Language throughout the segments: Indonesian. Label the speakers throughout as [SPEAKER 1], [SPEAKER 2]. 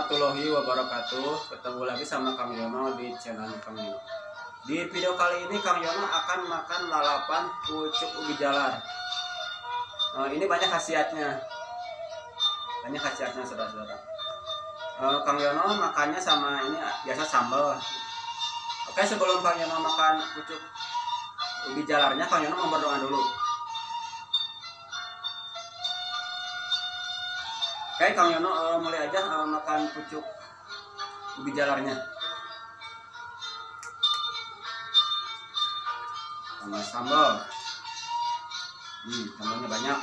[SPEAKER 1] warahmatullahi wabarakatuh. Ketemu lagi sama Kang Yono di channel Kang Yono. Di video kali ini Kang Yono akan makan lalapan pucuk ubi jalar. Ini banyak khasiatnya. Saudara-saudara. Kang Yono makannya sama ini biasa sambal. Oke, sebelum Kang Yono makan pucuk ubi jalarnya, Kang Yono mau berdoa dulu. Oke, Kang Yono mulai aja makan pucuk ubi jalarnya. Sama sambal. Sambalnya banyak.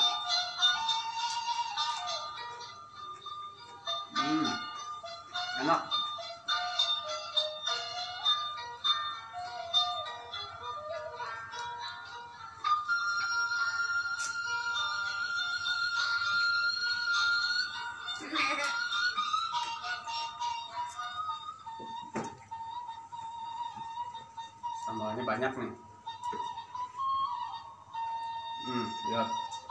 [SPEAKER 1] Enak. Sambalnya banyak nih. Lihat.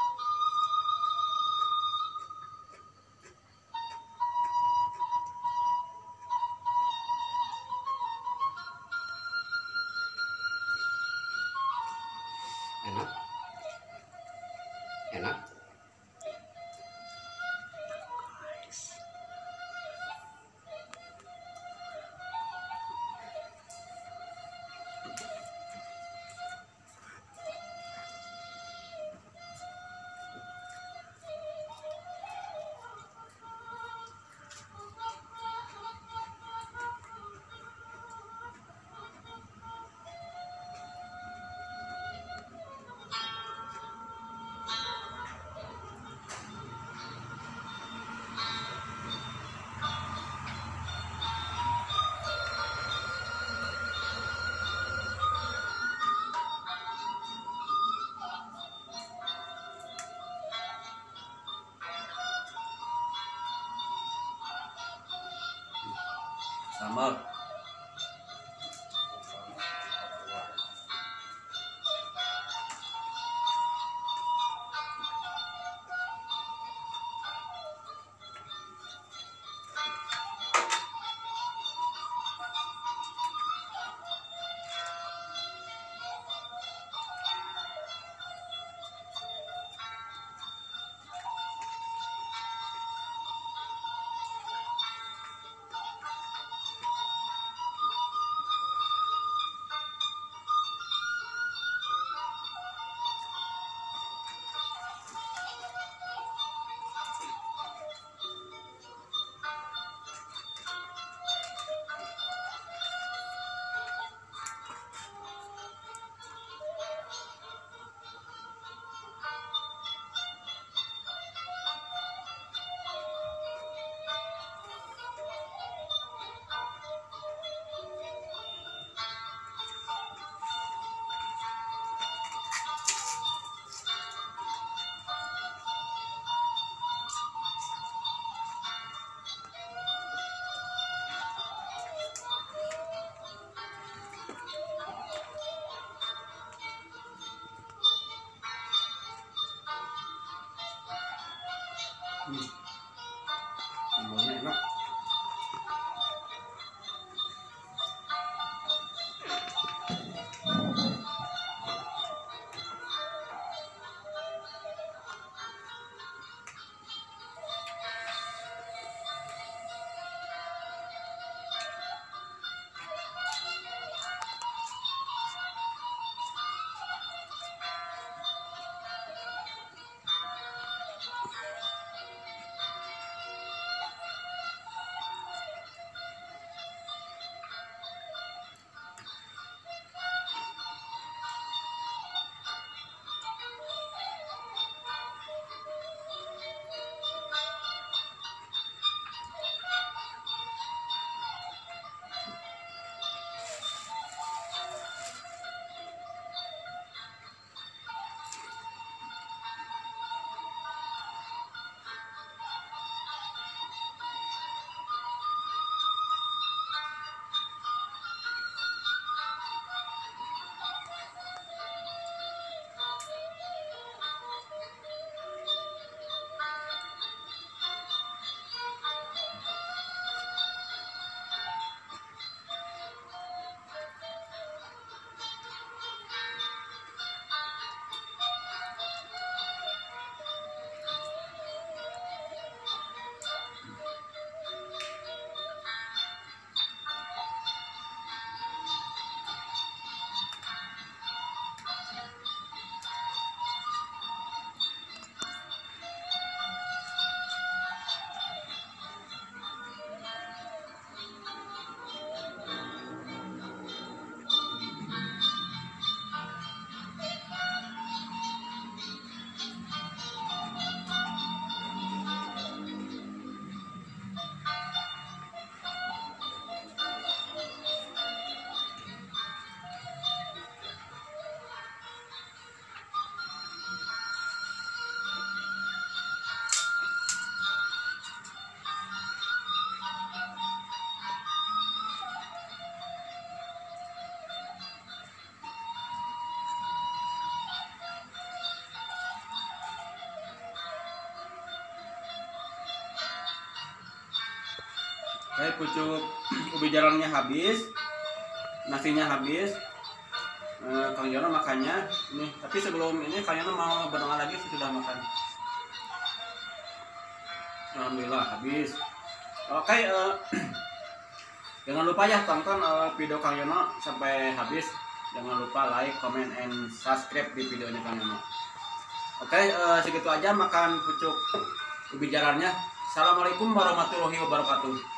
[SPEAKER 2] Enak.
[SPEAKER 1] Sambal. Oke, pucuk ubi jalarnya habis, nasinya habis. Kang Yono makannya ini, tapi sebelum ini Kang Yono mau berdoa lagi sudah makan. Alhamdulillah habis. Oke, jangan lupa ya tonton video Kang Yono sampai habis. Jangan lupa like, comment, and subscribe di videonya Kang Yono. Oke, segitu aja makan pucuk ubi jalarnya. Assalamualaikum warahmatullahi wabarakatuh.